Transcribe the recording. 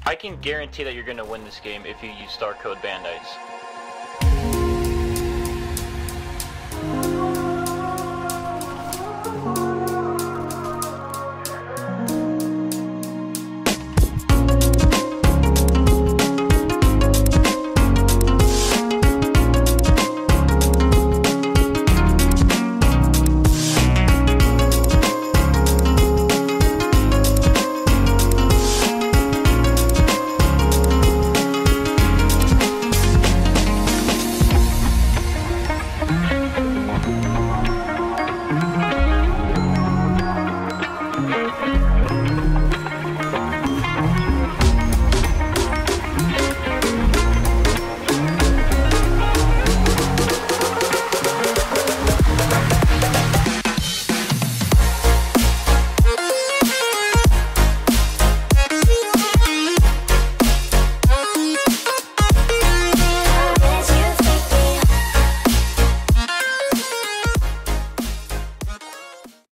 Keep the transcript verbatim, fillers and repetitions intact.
I can guarantee that you're going to win this game if you use star code Bandites.